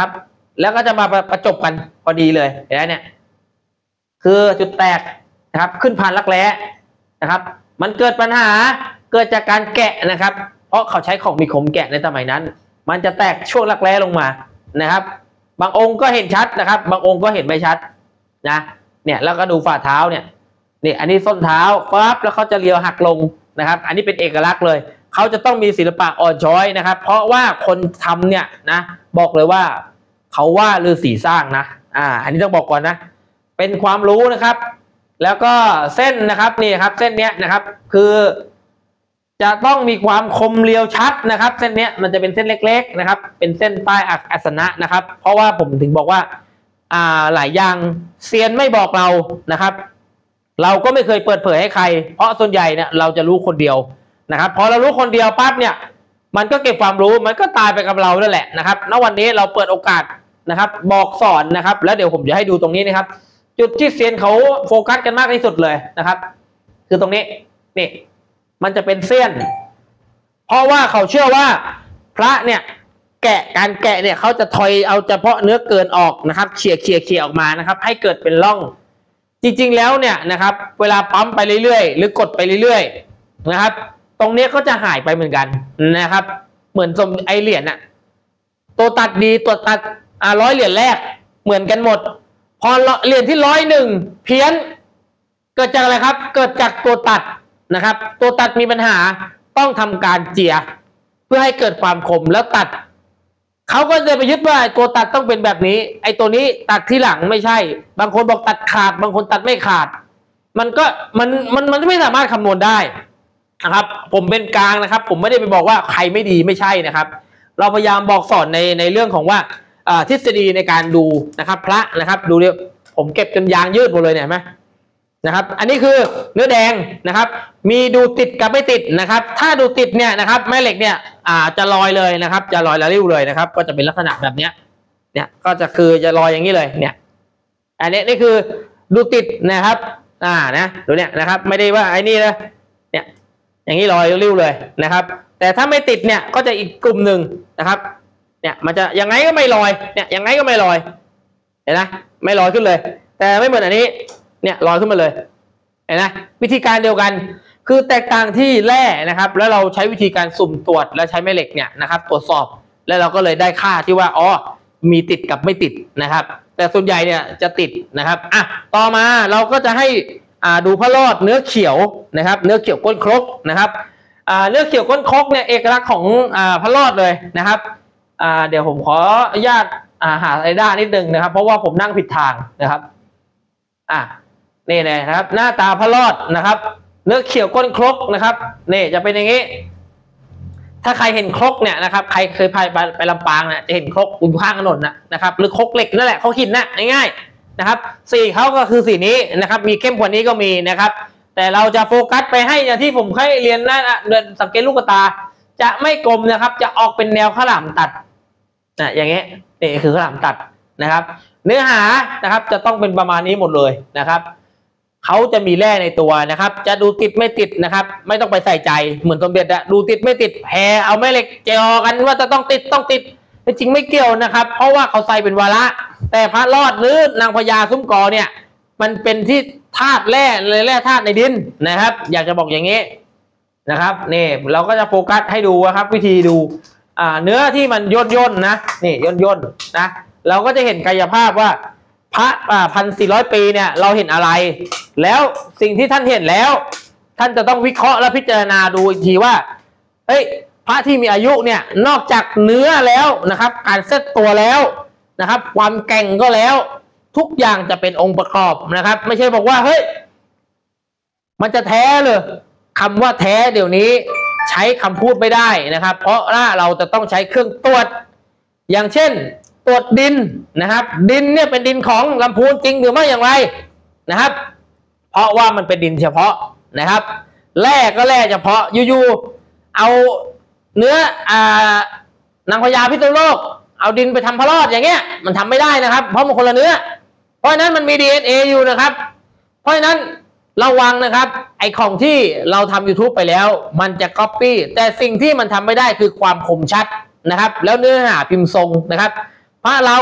แล้วก็จะมาประจบกันพอดีเลยเห็นไหมเนี่ยคือจุดแตกนะครับขึ้นผ่านรักแร้นะครับมันเกิดปัญหาเกิดจากการแกะนะครับเพราะเขาใช้ของมีคมแกะในสมัยนั้นมันจะแตกช่วงรักแร้ลงมานะครับบางองค์ก็เห็นชัดนะครับบางองค์ก็เห็นไม่ชัดนะเนี่ยแล้วก็ดูฝ่าเท้าเนี่ยนี่อันนี้ส้นเท้าปั๊บแล้วเขาจะเลียวหักลงนะครับอันนี้เป็นเอกลักษณ์เลยเขาจะต้องมีศิลปะอ่อนช้อยนะครับเพราะว่าคนทำเนี่ยนะบอกเลยว่าเขาว่าฤาษีสร้างนะอันนี้ต้องบอกก่อนนะเป็นความรู้นะครับแล้วก็เส้นนะครับนี่ครับเส้นเนี้ยนะครับคือจะต้องมีความคมเรียวชัดนะครับเส้นเนี้ยมันจะเป็นเส้นเล็กๆนะครับเป็นเส้นใต้อัสนะนะครับเพราะว่าผมถึงบอกว่าหลายอย่างเซียนไม่บอกเรานะครับเราก็ไม่เคยเปิดเผยให้ใครเพราะส่วนใหญ่เนี่ยเราจะรู้คนเดียวนะครับพอเรารู้คนเดียวปั๊บเนี่ยมันก็เก็บความรู้มันก็ตายไปกับเรานั่นแหละนะครับณวันนี้เราเปิดโอกาสนะครับบอกสอนนะครับแล้วเดี๋ยวผมจะให้ดูตรงนี้นะครับจุดที่เซียนเขาโฟกัสกันมากที่สุดเลยนะครับคือตรงนี้นี่มันจะเป็นเส้นเพราะว่าเขาเชื่อว่าพระเนี่ยการแกะเนี่ยเขาจะทอยเอาเฉพาะเนื้อเกินออกนะครับเขี่ยออกมานะครับให้เกิดเป็นร่องจริงๆแล้วเนี่ยนะครับเวลาปั๊มไปเรื่อยๆหรือกดไปเรื่อยๆนะครับตรงนี้ก็จะหายไปเหมือนกันนะครับเหมือนสมไอเหรียญน่ะตัวตัดดีตัวตัด100 เหรียญแรกเหมือนกันหมดพอเหรียญที่101เพี้ยนเกิดจากอะไรครับเกิดจากตัวตัดนะครับตัวตัดมีปัญหาต้องทำการเจียเพื่อให้เกิดความคมแล้วตัดเขาก็จะไปยึดว่าตัวตัดต้องเป็นแบบนี้ไอ้ตัวนี้ตัดที่หลังไม่ใช่บางคนบอกตัดขาดบางคนตัดไม่ขาดมันก็มันไม่สามารถคำนวณได้นะครับผมเป็นกลางนะครับผมไม่ได้ไปบอกว่าใครไม่ดีไม่ใช่นะครับเราพยายามบอกสอนในเรื่องของว่าทฤษฎีในการดูนะครับพระนะครับดูเดี๋ยวผมเก็บจนยางยืดหมดเลยเนี่ยเห็นไหมนะครับอันนี้คือเนื้อแดงนะครับมีดูติดกับไม่ติดนะครับถ้าดูติดเนี่ยนะครับแม่เหล็กเนี่ยจะลอยเลยนะครับจะลอยละริ้วเลยนะครับก็จะเป็นลักษณะแบบเนี้ยเนี่ยก็จะคือจะลอยอย่างนี้เลยเนี่ยอันนี้นี่คือดูติดนะครับนะดูเนี่ยนะครับไม่ได้ว่าไอ้นี่นะเนี่ยอย่างนี้ลอยริ้วเลยนะครับแต่ถ้าไม่ติดเนี่ยก็จะอีกกลุ่มหนึ่งนะครับเนี่ยมันจะยังไงก็ไม่ลอยเนี่ยยังไงก็ไม่ลอยเห็นนะไม่ลอยขึ้นเลยแต่ไม่เหมือนอันนี้เนี่ยลอยขึ้นมาเลยเห็นไหมวิธีการเดียวกันคือแตกต่างที่แร่นะครับแล้วเราใช้วิธีการสุ่มตรวจและใช้แม่เหล็กเนี่ยนะครับตรวจสอบแล้วเราก็เลยได้ค่าที่ว่าอ๋อมีติดกับไม่ติดนะครับแต่ส่วนใหญ่เนี่ยจะติดนะครับต่อมาเราก็จะให้ดูพระรอดเนื้อเขียวนะครับเนื้อเขียวก้นครกนะครับเนื้อเขียวก้นครกเนี่ยเอกลักษณ์ของพระรอดเลยนะครับเดี๋ยวผมขออนุญาตหาไอด้านิดนึงนะครับเพราะว่าผมนั่งผิดทางนะครับนี่นะครับหน้าตาพระรอดนะครับเนื้อเขียวก้นครกนะครับนี่จะเป็นอย่างนี้ถ้าใครเห็นครกเนี่ยนะครับใครเคยไปลำปางเนี่ยจะเห็นครกอยู่ข้างถนนนะครับหรือครกเหล็กนั่นแหละเขาหินนะง่ายๆนะครับสีเขาก็คือสีนี้นะครับมีเข้มกว่านี้ก็มีนะครับแต่เราจะโฟกัสไปให้อย่างที่ผมเคยเรียนนะสังเกตลูกตาจะไม่กลมนะครับจะออกเป็นแนวข้าวหลามตัดอย่างเงี้ยนี่คือข้าวหลามตัดนะครับเนื้อหานะครับจะต้องเป็นประมาณนี้หมดเลยนะครับเขาจะมีแร่ในตัวนะครับจะดูติดไม่ติดนะครับไม่ต้องไปใส่ใจเหมือนสมเด็จดูติดไม่ติดแพ้เอาแม่เหล็กเจาะกันว่าจะต้องติดจริงไม่เกี่ยวนะครับเพราะว่าเขาใส่เป็นวาระแต่พระรอดหรือนางพญาซุ้มกอเนี่ยมันเป็นที่ธาตุแร่เลยแร่ธาตุในดินนะครับอยากจะบอกอย่างนี้นะครับนี่เราก็จะโฟกัสให้ดูนะครับวิธีดูเนื้อที่มันย่นนะนี่ย่นนะเราก็จะเห็นกายภาพว่าพระ1,400 ปีเนี่ยเราเห็นอะไรแล้วสิ่งที่ท่านเห็นแล้วท่านจะต้องวิเคราะห์และพิจารณาดูอีกทีว่าเฮ้ยพระที่มีอายุเนี่ยนอกจากเนื้อแล้วนะครับการเซตตัวแล้วนะครับความแก่งก็แล้วทุกอย่างจะเป็นองค์ประกอบนะครับไม่ใช่บอกว่าเฮ้ยมันจะแท้เลยคำว่าแท้เดี๋ยวนี้ใช้คำพูดไม่ได้นะครับเพราะเราจะต้องใช้เครื่องตรวจอย่างเช่นตรวจดินนะครับดินเนี่ยเป็นดินของลำพูนจริงหรือไม่อย่างไรนะครับเพราะว่ามันเป็นดินเฉพาะนะครับแร่ก็แร่เฉพาะอยู่ๆเอาเนื้อนางพญาพิษณุโลกเอาดินไปทำพระรอดอย่างเงี้ยมันทำไม่ได้นะครับเพราะมันคนละเนื้อเพราะฉะนั้นมันมี DNA อยู่นะครับเพราะฉะนั้นระวังนะครับไอของที่เราทำ YouTube ไปแล้วมันจะ copy แต่สิ่งที่มันทำไม่ได้คือความคมชัดนะครับแล้วเนื้อหาพิมพ์ทรงนะครับพระเรา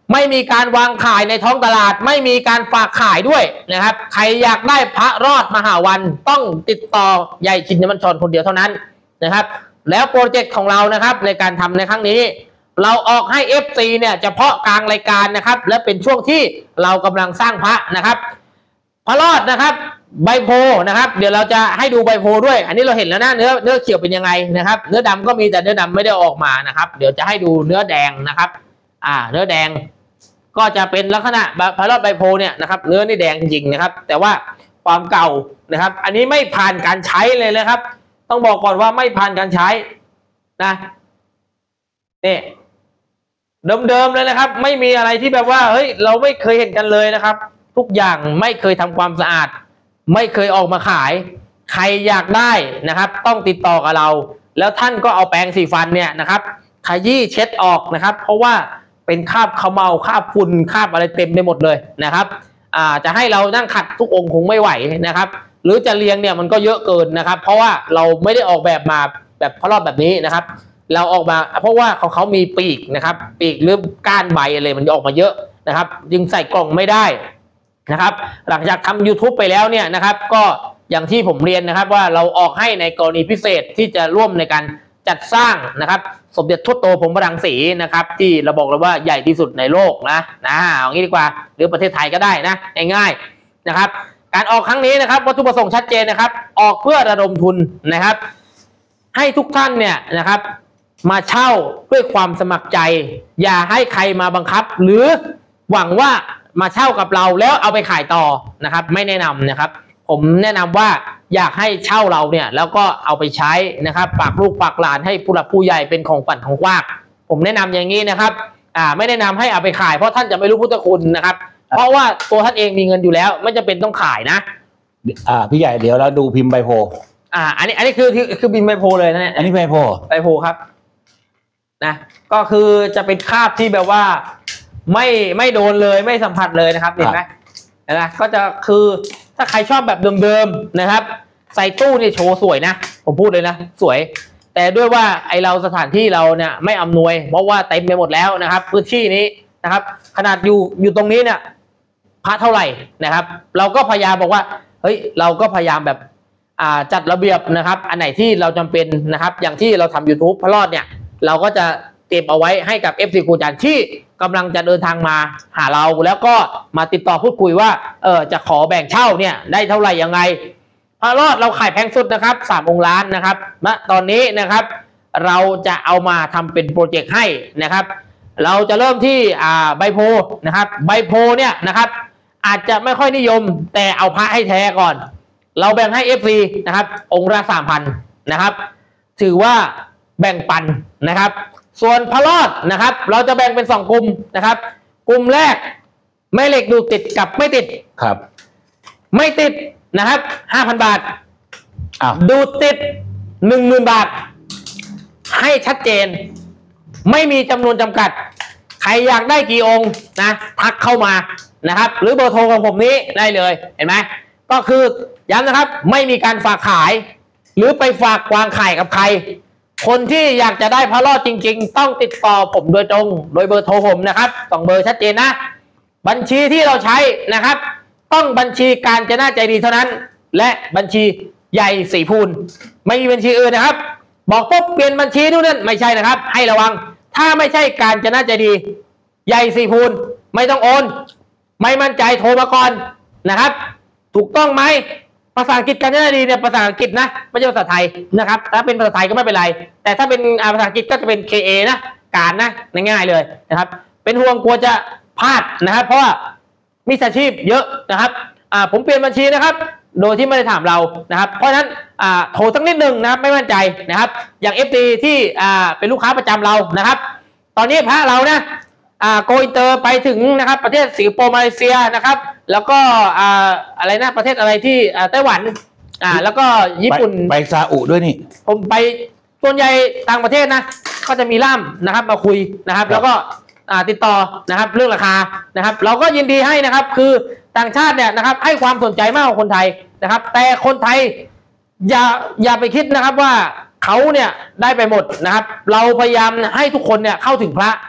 ไม่มีการวางขายในท้องตลาดไม่มีการฝากขายด้วยนะครับใครอยากได้พระรอดมหาวันต้องติดต่อใหญ่ชินมัญชรคนเดียวเท่านั้นนะครับแล้วโปรเจกต์ของเรานะครับในการทำในครั้งนี้เราออกให้ FC เนี่ยเฉพาะกลางรายการนะครับและเป็นช่วงที่เรากำลังสร้างพระนะครับพระรอดนะครับใบโพนะครับเดี๋ยวเราจะให้ดูใบโพด้วยอันนี้เราเห็นแล้วนะเนื้อเขียวเป็นยังไงนะครับเนื้อดำก็มีแต่เนื้อดำไม่ได้ออกมานะครับเดี๋ยวจะให้ดูเนื้อแดงนะครับเนื้อแดงก็จะเป็นลักษณะพระรอดใบโพเนี่ยนะครับเนื้อนี่แดงจริงๆนะครับแต่ว่าความเก่านะครับอันนี้ไม่ผ่านการใช้เลยนะครับต้องบอกก่อนว่าไม่ผ่านการใช้นะนี่เดิมๆเลยนะครับไม่มีอะไรที่แบบว่าเฮ้ยเราไม่เคยเห็นกันเลยนะครับทุกอย่างไม่เคยทำความสะอาดไม่เคยออกมาขายใครอยากได้นะครับต้องติดต่อกับเราแล้วท่านก็เอาแปรงสีฟันเนี่ยนะครับขยี้เช็ดออกนะครับเพราะว่าเป็นคราบเขม่าคราบฝุ่นคราบอะไรเต็มไปหมดเลยนะครับจะให้เรานั่งขัดทุกองค์คงไม่ไหวนะครับหรือจะเรียงเนี่ยมันก็เยอะเกินนะครับเพราะว่าเราไม่ได้ออกแบบมาแบบพระรอดแบบนี้นะครับเราออกมาเพราะว่าเขามีปีกนะครับปีกหรือก้านใบอะไรมันออกมาเยอะนะครับจึงใส่กล่องไม่ได้นะครับหลังจากทำ YouTube ไปแล้วเนี่ยนะครับก็อย่างที่ผมเรียนนะครับว่าเราออกให้ในกรณีพิเศษที่จะร่วมในการจัดสร้างนะครับสมเด็จทวดโตพรหมรังสีนะครับที่เราบอกเลยว่าใหญ่ที่สุดในโลกนะเอางี้ดีกว่าหรือประเทศไทยก็ได้นะง่ายๆนะครับการออกครั้งนี้นะครับวัตถุประสงค์ชัดเจนนะครับออกเพื่อระดมทุนนะครับให้ทุกท่านเนี่ยนะครับมาเช่าด้วยความสมัครใจอย่าให้ใครมาบังคับหรือหวังว่ามาเช่ากับเราแล้วเอาไปขายต่อนะครับไม่แนะนำนะครับผมแนะนำว่าอยากให้เช่าเราเนี่ยแล้วก็เอาไปใช้นะครับฝากลูกฝากหลานให้ผู้หลักผู้ใหญ่เป็นของฝันของฝากผมแนะนำอย่างนี้นะครับไม่แนะนำให้เอาไปขายเพราะท่านจะไม่รู้พุทธคุณนะครับเพราะว่าตัวท่านเองมีเงินอยู่แล้วไม่จำเป็นต้องขายนะพี่ใหญ่เดี๋ยวเราดูพิมพ์ใบโพอันนี้คือบินใบโพเลยนะเนี่ยอันนี้ใบโพครับนะก็คือจะเป็นคราบที่แบบว่าไม่โดนเลยไม่สัมผัสเลยนะครับเห็นไหมนะก็จะคือถ้าใครชอบแบบเดิมๆนะครับใส่ตู้นี่โชว์สวยนะผมพูดเลยนะสวยแต่ด้วยว่าไอเราสถานที่เราเนี่ยไม่อำนวยเพราะว่าเต็มไปหมดแล้วนะครับพื้นที่นี้นะครับขนาดอยู่ตรงนี้เนี่ยพระเท่าไหร่นะครับเราก็พยายามบอกว่าเฮ้ยเราก็พยายามแบบจัดระเบียบนะครับอันไหนที่เราจำเป็นนะครับอย่างที่เราทำ YouTube พระรอดเนี่ยเราก็จะเก็บเอาไว้ให้กับ FC ครูจันที่กำลังจะเดินทางมาหาเราแล้วก็มาติดต่อพูดคุยว่าจะขอแบ่งเช่าเนี่ยได้เท่าไหร่ยังไงพระรอดเราขายแพงสุดนะครับ3 องค์ล้านนะครับณตอนนี้นะครับเราจะเอามาทำเป็นโปรเจกต์ให้นะครับเราจะเริ่มที่ใบโพนะครับใบโพเนี่ยนะครับอาจจะไม่ค่อยนิยมแต่เอาพระให้แท้ก่อนเราแบ่งให้ FC นะครับองค์ละ 3,000 นะครับถือว่าแบ่งปันนะครับส่วนพระรอดนะครับเราจะแบ่งเป็น2 กลุ่มนะครับกลุ่มแรกแม่เหล็กดูติดกับไม่ติดครับไม่ติดนะครับ 5,000 บาทดูติด 10,000 บาทให้ชัดเจนไม่มีจำนวนจำกัดใครอยากได้กี่องค์นะทักเข้ามานะครับหรือเบอร์โทรของผมนี้ได้เลยเห็นไหมก็คือย้ำนะครับไม่มีการฝากขายหรือไปฝากวางขายกับใครคนที่อยากจะได้พระรอดจริงๆต้องติดต่อผมโดยตรงโดยเบอร์โทรผมนะครับ2 เบอร์ชัดเจนนะบัญชีที่เราใช้นะครับต้องบัญชีการจนาใจดีเท่านั้นและบัญชีใหญ่สีพูนไม่มีบัญชีอื่นนะครับบอกปุ๊บเปลี่ยนบัญชีนู่นนั่นไม่ใช่นะครับให้ระวังถ้าไม่ใช่การจนาใจดีใหญ่สีพูนไม่ต้องโอนไม่มั่นใจโทรมาก่อนนะครับถูกต้องไหมภาษาอังกฤษการจนาดีเนี่ยภาษาอังกฤษนะไม่ใช่ภาษาไทยนะครับถ้าเป็นภาษาไทยก็ไม่เป็นไรแต่ถ้าเป็นภาษาอังกฤษก็จะเป็น KA นะการนะง่ายๆเลยนะครับเป็นห่วงกลัวจะพลาดนะครับเพราะว่ามิจฉาชีพเยอะนะครับผมเปลี่ยนบัญชีนะครับโดยที่ไม่ได้ถามเรานะครับเพราะฉะนั้นโทรสักนิดนึงนะครับไม่มั่นใจนะครับอย่าง FT ที่เป็นลูกค้าประจำเรานะครับตอนนี้พระเรานะโกอินเตอร์ไปถึงนะครับประเทศสิงคโปร์มาเลเซียนะครับแล้วก็อะไรนะประเทศอะไรที่ไต้หวันแล้วก็ญี่ปุ่นไปซาอุด้วยนี่ผมไปส่วนใหญ่ต่างประเทศนะก็จะมีล่ามนะครับมาคุยนะครับแล้วก็ติดต่อนะครับเรื่องราคานะครับเราก็ยินดีให้นะครับคือต่างชาติเนี่ยนะครับให้ความสนใจมากกว่าคนไทยนะครับแต่คนไทยอย่าไปคิดนะครับว่าเขาเนี่ยได้ไปหมดนะครับเราพยายามให้ทุกคนเนี่ยเข้าถึงพระ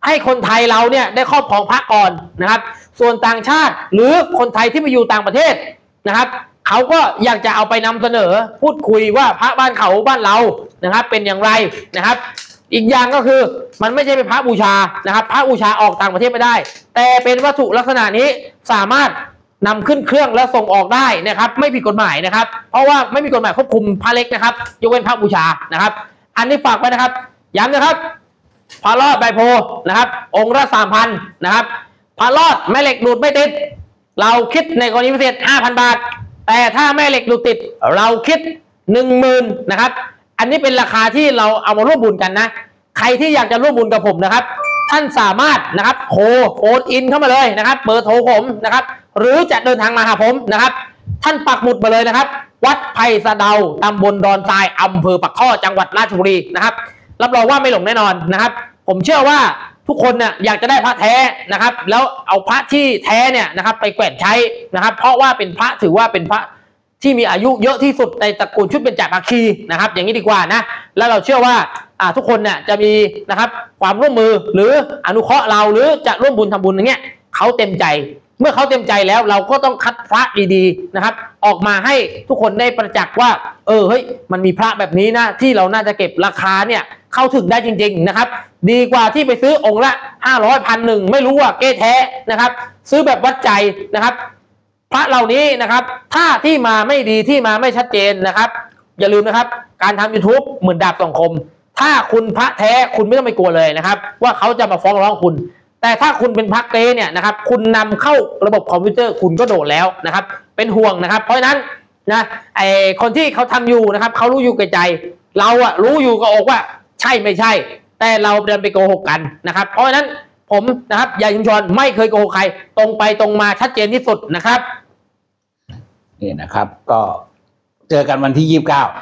ให้คนไทยเราเนี่ยได้ครอบครองพระก่อนนะครับส่วนต่างชาติหรือคนไทยที่ไปอยู่ต่างประเทศนะครับเขาก็อยากจะเอาไปนำเสนอพูดคุยว่าพระบ้านเขาบ้านเรานะครับเป็นอย่างไรนะครับอีกอย่างก็คือมันไม่ใช่เป็นพระบูชานะครับพระบูชาออกต่างประเทศไม่ได้แต่เป็นวัตถุลักษณะนี้สามารถนำขึ้นเครื่องแล้วส่งออกได้นะครับไม่ผิดกฎหมายนะครับเพราะว่าไม่มีกฎหมายควบคุมพระเล็กนะครับยกเว้นพระบูชานะครับอันนี้ฝากไว้นะครับย้ำนะครับพระรอดใบโพนะครับองค์ละ 3,000 นะครับพระรอดแม่เหล็กดูดไม่ติดเราคิดในกรณีพิเศษ 5,000 บาทแต่ถ้าแม่เหล็กดูดติดเราคิด 10,000 นะครับอันนี้เป็นราคาที่เราเอามาร่วมบุญกันนะใครที่อยากจะร่วมบุญกับผมนะครับท่านสามารถนะครับโอนอินเข้ามาเลยนะครับเบอร์โทรผมนะครับหรือจะเดินทางมาหาผมนะครับท่านปักหมุดมาเลยนะครับวัดไผ่สะเดาตำบลดอนทรายอำเภอปากท่อจังหวัดราชบุรีนะครับรับรองว่าไม่หลงแน่นอนนะครับผมเชื่อว่าทุกคนเนี่ยอยากจะได้พระแท้นะครับแล้วเอาพระที่แท้เนี่ยนะครับไปแกว่งใช้นะครับเพราะว่าเป็นพระถือว่าเป็นพระที่มีอายุเยอะที่สุดในตระกูลชุดเบญจภาคีนะครับอย่างนี้ดีกว่านะแล้วเราเชื่อว่าทุกคนเนี่ยจะมีนะครับความร่วมมือหรืออนุเคราะห์เราหรือจะร่วมบุญทำบุญอย่างเงี้ยเขาเต็มใจเมื่อเขาเต็มใจแล้วเราก็ต้องคัดพระดีๆนะครับออกมาให้ทุกคนได้ประจักษ์ว่าเฮ้ยมันมีพระแบบนี้นะที่เราน่าจะเก็บราคาเนี่ยเข้าถึงได้จริงๆนะครับดีกว่าที่ไปซื้อองค์ละ500 1,000ไม่รู้ว่าเก๊แท้นะครับซื้อแบบวัดใจนะครับพระเหล่านี้นะครับถ้าที่มาไม่ดีที่มาไม่ชัดเจนนะครับอย่าลืมนะครับการทำ YouTube เหมือนดาบสองคมถ้าคุณพระแท้คุณไม่ต้องไปกลัวเลยนะครับว่าเขาจะมาฟ้องร้องคุณแต่ถ้าคุณเป็นพระเก๊เนี่ยนะครับคุณนำเข้าระบบคอมพิวเตอร์คุณก็โดนแล้วนะครับเป็นห่วงนะครับเพราะฉะนั้นนะคนที่เขาทำอยู่นะครับเขารู้อยู่แก่ใจเรารู้อยู่กับอกว่าใช่ไม่ใช่แต่เราเดินไปโกหกกันนะครับเพราะฉะนั้นผมนะครับยายชุมชนไม่เคยโกหกใครตรงไปตรงมาชัดเจนที่สุดนะครับนี่นะครับก็เจอกันวันที่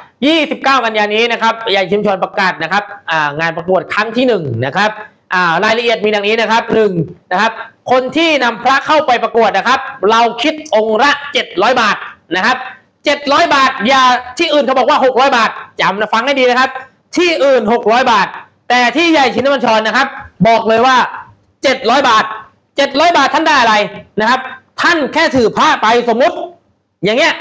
29 กันยายนนี้นะครับยายชุมชนประกาศนะครับงานประกวดครั้งที่1นะครับรายละเอียดมีดังนี้นะครับ1นะครับคนที่นำพระเข้าไปประกวดนะครับเราคิดองค์ละ700 บาทนะครับ700 บาทอย่าที่อื่นเขาบอกว่า600 บาทจำนะฟังให้ดีนะครับที่อื่น600 บาทแต่ที่ใหญ่ชินบัญชรนะครับบอกเลยว่า700 บาท700 บาทท่านได้อะไรนะครับท่านแค่ถือพระไปสมมุติอย่างเงี้ย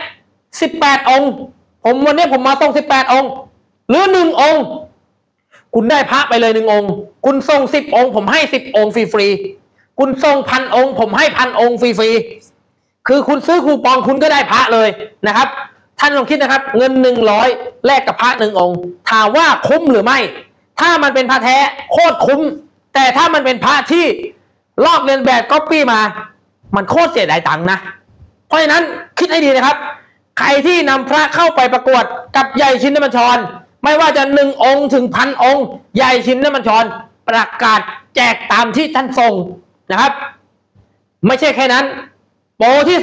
18 องค์วันนี้ผมมาส่ง18 องค์หรือ1 องค์คุณได้พระไปเลย1 องค์คุณส่ง10 องค์ผมให้10 องค์ฟรีๆคุณส่ง1,000 องค์ผมให้1,000 องค์ฟรีๆคือคุณซื้อคูปองคุณก็ได้พระเลยนะครับท่านลองคิดนะครับเงิน100แลกกับพระ1 องค์ถามว่าคุ้มหรือไม่ถ้ามันเป็นพระแท้โคตรคุ้มแต่ถ้ามันเป็นพระที่ลอกเลียนแบบก๊อปปี้มามันโคตรเสียดายตังค์นะเพราะฉะนั้นคิดให้ดีนะครับใครที่นำพระเข้าไปประกวดกับใหญ่ชินบัญชรไม่ว่าจะ1 องค์ถึง1,000 องค์ใหญ่ชินบัญชรประกาศแจกตามที่ท่านส่งนะครับไม่ใช่แค่นั้นโปรที่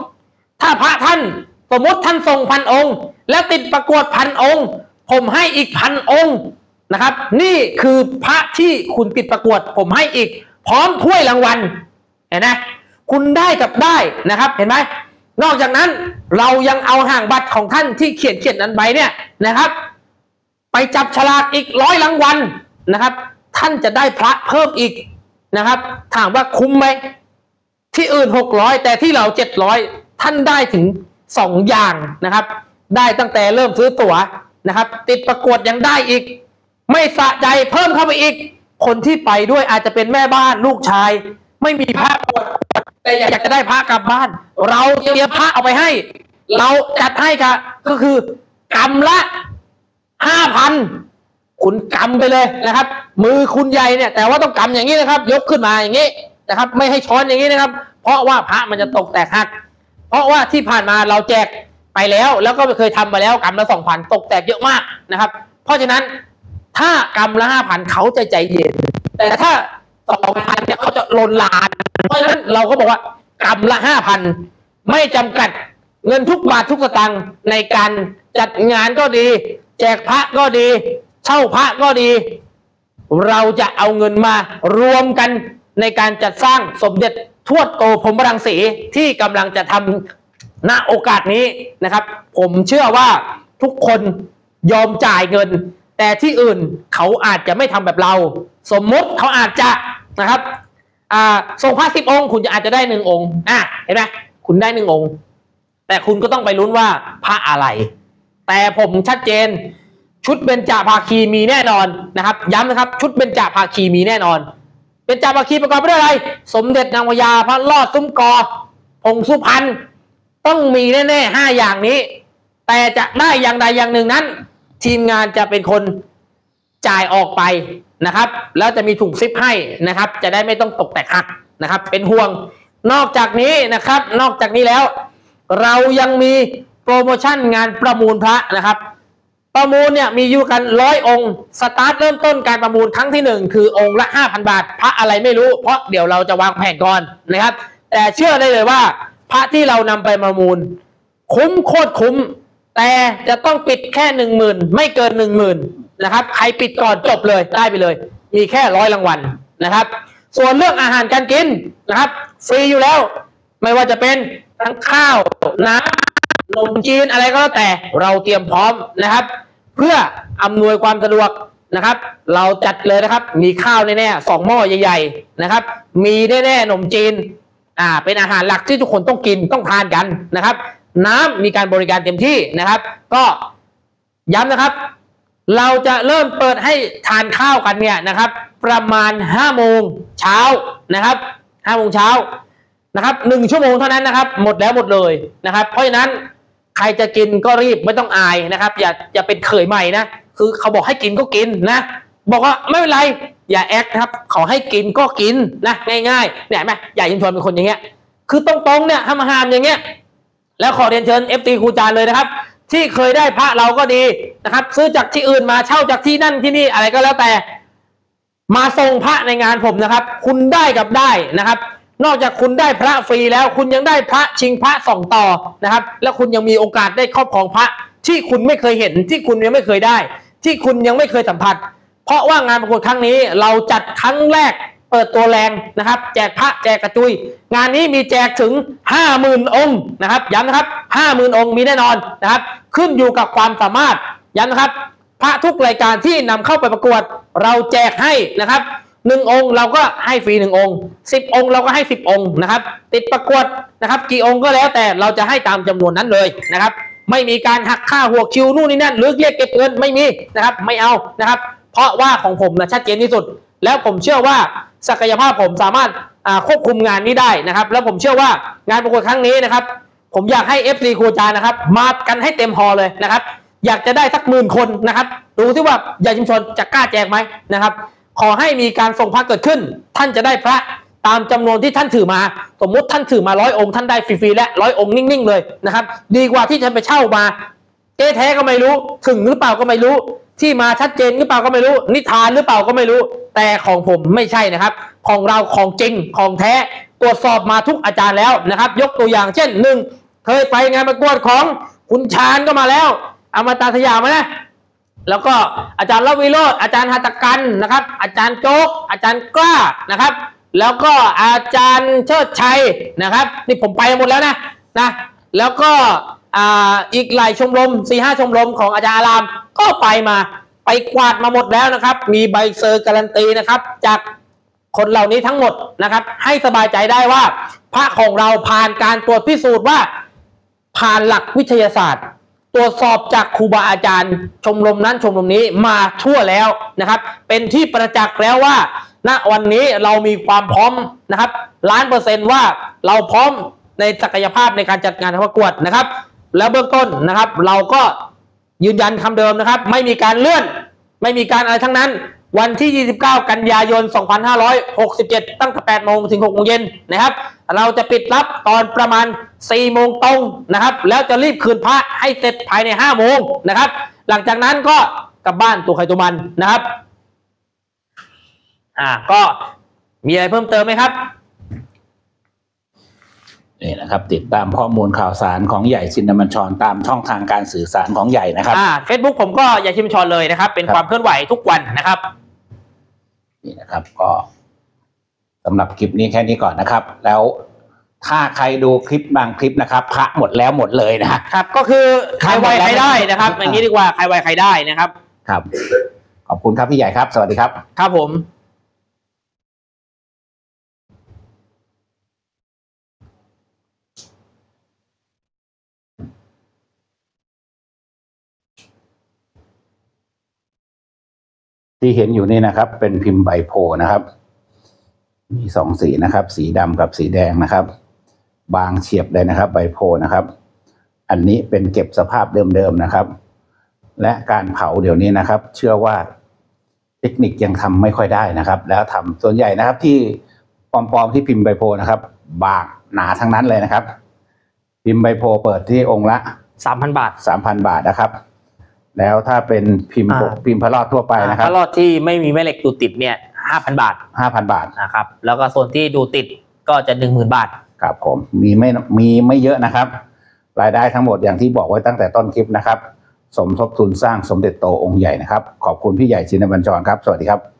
2ถ้าพระท่านสมมติท่านส่ง1,000 องค์แล้วติดประกวด1,000 องค์ผมให้อีก1,000 องค์นะครับนี่คือพระที่คุณติดประกวดผมให้อีกพร้อมถ้วยรางวัลเห็นไหมคุณได้กับได้นะครับเห็นไหมนอกจากนั้นเรายังเอาห่างบัตรของท่านที่เขียนนั้นไปเนี่ยนะครับไปจับฉลากอีก100 รางวัลนะครับท่านจะได้พระเพิ่มอีกนะครับถามว่าคุ้มไหมที่อื่น600แต่ที่เรา700ท่านได้ถึง2 อย่างนะครับได้ตั้งแต่เริ่มซื้อตั๋วนะครับติดประกวดยังได้อีกไม่สะใจเพิ่มเข้าไปอีกคนที่ไปด้วยอาจจะเป็นแม่บ้านลูกชายไม่มีพระประกวดแต่อยากจะได้พระกลับบ้านเราเตรียมพระเอาไปให้เราจัดให้ก็คือกำละ 5,000 คุณกำไปเลยนะครับมือคุณใหญ่เนี่ยแต่ว่าต้องกำอย่างนี้นะครับยกขึ้นมาอย่างนี้นะครับไม่ให้ช้อนอย่างนี้นะครับเพราะว่าพระมันจะตกแตกหักเพราะว่าที่ผ่านมาเราแจกไปแล้วก็เคยทำมาแล้วกำละ 2,000 ตกแตกเยอะมากนะครับเพราะฉะนั้นถ้ากำละ 5,000 เขาจะใจเย็นแต่ถ้า 2,000 เนี่ยเขาจะลนลานเพราะฉะนั้นเราก็บอกว่ากำละ 5,000 ไม่จำกัดเงินทุกบาททุกสตางค์ในการจัดงานก็ดีแจกพระก็ดีเช่าพระก็ดีเราจะเอาเงินมารวมกันในการจัดสร้างสมเด็จทวดโตพรหมรังสีที่กำลังจะทำณโอกาสนี้นะครับผมเชื่อว่าทุกคนยอมจ่ายเงินแต่ที่อื่นเขาอาจจะไม่ทำแบบเราสมมติเขาอาจจะนะครับส่งพระ10 องค์คุณจะอาจจะได้1 องค์เห็นไหมคุณได้1 องค์แต่คุณก็ต้องไปลุ้นว่าพระอะไรแต่ผมชัดเจนชุดเบญจภาคีมีแน่นอนนะครับย้ำนะครับชุดเบญจภาคีมีแน่นอนเบญจภาคีประกอบไปด้วยอะไรสมเด็จนางพญาพระรอดซุ้มกอผงสุพรรณต้องมีแน่ๆ5 อย่างนี้แต่จะได้อย่างใดอย่างหนึ่งนั้นทีมงานจะเป็นคนจ่ายออกไปนะครับแล้วจะมีถุงซิปให้นะครับจะได้ไม่ต้องตกแตกหักนะครับเป็นห่วงนอกจากนี้นะครับนอกจากนี้แล้วเรายังมีโปรโมชั่นงานประมูลพระนะครับประมูลเนี่ยมีอยู่กัน100 องค์สตาร์ทเริ่มต้นการประมูลครั้งที่1คือองค์ละ 5,000 บาทพระอะไรไม่รู้เพราะเดี๋ยวเราจะวางแผนก่อนนะครับแต่เชื่อได้เลยว่าพระที่เรานำไปประมูลคุ้มโคตรคุ้มแต่จะต้องปิดแค่ 10,000ไม่เกิน 10,000นะครับใครปิดก่อนจบเลยได้ไปเลยมีแค่100 รางวัลนะครับส่วนเรื่องอาหารการกินนะครับฟรีอยู่แล้วไม่ว่าจะเป็นทั้งข้าวน้ำขนมจีนอะไรก็แล้วแต่เราเตรียมพร้อมนะครับเพื่ออำนวยความสะดวกนะครับเราจัดเลยนะครับมีข้าวแน่ๆ2 หม้อใหญ่ๆนะครับมีแน่ๆขนมจีนเป็นอาหารหลักที่ทุกคนต้องกินต้องทานกันนะครับน้ำมีการบริการเต็มที่นะครับก็ย้ำนะครับเราจะเริ่มเปิดให้ทานข้าวกันเนี่ยนะครับประมาณ5 โมงเช้านะครับ5 โมงเช้านะครับ1 ชั่วโมงเท่านั้นนะครับหมดแล้วหมดเลยนะครับเพราะฉะนั้นใครจะกินก็รีบไม่ต้องอายนะครับอย่าเป็นเขยใหม่นะคือเขาบอกให้กินก็กินนะบอกว่าไม่เป็นไรอย่าแอคครับเขาให้กินก็กินนะง่ายๆเนี่ยไหมใหญ่ชุมชนเป็นคนอย่างเงี้ยคือตรงๆเนี่ยห้ามอย่างเงี้ยแล้วขอเรียนเชิญ FT ครูจานเลยนะครับที่เคยได้พระเราก็ดีนะครับซื้อจากที่อื่นมาเช่าจากที่นั่นที่นี่อะไรก็แล้วแต่มาส่งพระในงานผมนะครับคุณได้กับได้นะครับนอกจากคุณได้พระฟรีแล้วคุณยังได้พระชิงพระส่องต่อนะครับแล้วคุณยังมีโอกาสได้ครอบครองพระที่คุณไม่เคยเห็นที่คุณยังไม่เคยได้ที่คุณยังไม่เคยสัมผัสเพราะว่างานประกวดครั้งนี้เราจัดครั้งแรกเปิดตัวแรงนะครับแจกพระแจกกระจุยงานนี้มีแจกถึง 50,000 องค์นะครับย้ำนะครับ 50,000 องค์มีแน่นอนนะครับขึ้นอยู่กับความสามารถย้ำนะครับพระทุกรายการที่นำเข้าไปประกวดเราแจกให้นะครับ1 องค์เราก็ให้ฟรี1 องค์10 องค์เราก็ให้10 องค์นะครับติดประกวดนะครับกี่องค์ก็แล้วแต่เราจะให้ตามจำนวนนั้นเลยนะครับไม่มีการหักค่าหัวคิวนู่นนี่นั่นหรือเรียกเก็บเงินไม่มีนะครับไม่เอานะครับเพราะว่าของผมนะชัดเจนที่สุดแล้วผมเชื่อว่าศักยภาพผมสามารถควบคุมงานนี้ได้นะครับแล้วผมเชื่อว่างานประกวดครั้งนี้นะครับผมอยากให้ FC ครูจานะครับมากันให้เต็มฮอเลยนะครับอยากจะได้สัก10,000 คนนะครับดูที่ว่าใหญ่ชุมชนจะกล้าแจกไหมนะครับขอให้มีการส่งพระเกิดขึ้นท่านจะได้พระตามจำนวนที่ท่านถือมาสมมุติท่านถือมา100 องค์ท่านได้ฟรีๆและ100 องค์นิ่งๆเลยนะครับดีกว่าที่ท่านไปเช่ามาแท้ก็ไม่รู้ถึงหรือเปล่าก็ไม่รู้ที่มาชัดเจนหรือเปล่าก็ไม่รู้นิทานหรือเปล่าก็ไม่รู้แต่ของผมไม่ใช่นะครับของเราของจริงของแท้ตรวจสอบมาทุกอาจารย์แล้วนะครับยกตัวอย่างเช่น1เคยไปงานประกวดของคุณชาญก็มาแล้วอมตะสยามนะ แล้วก็อาจารย์ละวิโรจน์อาจารย์หัตถกันนะครับอาจารย์โจ๊กอาจารย์กล้านะครับแล้วก็อาจารย์เชิดชัยนะครับนี่ผมไปหมดแล้วนะแล้วก็อีกหลายชมรม 4-5 ชมรมของอาจารย์อารามก็ไปกวาดมาหมดแล้วนะครับมีใบเซอร์การันตีนะครับจากคนเหล่านี้ทั้งหมดนะครับให้สบายใจได้ว่าพระของเราผ่านการตรวจพิสูจน์ว่าผ่านหลักวิทยาศาสตร์ตรวจสอบจากครูบาอาจารย์ชมรมนั้นชมรมนี้มาทั่วแล้วนะครับเป็นที่ประจักษ์แล้วว่าณวันนี้เรามีความพร้อมนะครับ1,000,000%ว่าเราพร้อมในศักยภาพในการจัดงานประกวดนะครับแล้วเบื้องต้นนะครับเราก็ยืนยันคำเดิมนะครับไม่มีการเลื่อนไม่มีการอะไรทั้งนั้นวันที่29 กันยายน 2567ตั้งแต่ 8 โมงถึง 6 โมงเย็นนะครับเราจะปิดรับตอนประมาณ 4 โมงตรงนะครับแล้วจะรีบคืนพระให้เสร็จภายใน 5 โมงนะครับหลังจากนั้นก็กลับบ้านตัวใครตัวมันนะครับก็มีอะไรเพิ่มเติมไหมครับนี่นะครับติดตามข้อมูลข่าวสารของใหญ่ชินบัญชรตามช่องทางการสื่อสารของใหญ่นะครับ Facebook ผมก็ใหญ่ชินบัญชรเลยนะครับเป็นความเคลื่อนไหวทุกวันนะครับนี่นะครับก็สำหรับคลิปนี้แค่นี้ก่อนนะครับแล้วถ้าใครดูคลิปบางคลิปนะครับพระหมดแล้วหมดเลยนะครับก็คือใครไวใครได้นะครับอย่างนี้ดีกว่าใครไวใครได้นะครับครับขอบคุณครับพี่ใหญ่ครับสวัสดีครับครับผมที่เห็นอยู่นี่นะครับ เป็นพิมพ์ใบโพนะครับมีสองสีนะครับ สีดำกับสีแดงนะครับ บางเฉียบเลยนะครับ ใบโพนะครับ อันนี้เป็นเก็บสภาพเดิมๆนะครับ และการเผาเดี๋ยวนี้นะครับ เชื่อว่าเทคนิคยังทำไม่ค่อยได้นะครับ แล้วทำส่วนใหญ่นะครับที่ปลอมๆที่พิมพ์ใบโพนะครับ บางหนาทั้งนั้นเลยนะครับ พิมพ์ใบโพเปิดที่องค์ละ 3,000 บาท 3,000 บาทนะครับ แล้วถ้าเป็นพิมพ์พระรอดทั่วไปนะครับพระรอดที่ไม่มีแม่เหล็กดูติดเนี่ย 5,000 บาท 5,000 บาทนะครับแล้วก็ส่วนที่ดูติดก็จะ 10,000 บาทครับผมมีไม่เยอะนะครับ รายได้ทั้งหมดอย่างที่บอกไว้ตั้งแต่ต้นคลิปนะครับ สมทบทุนสร้างสมเด็จโตองค์ใหญ่นะครับขอบคุณพี่ใหญ่ชินบัญชรครับสวัสดีครับ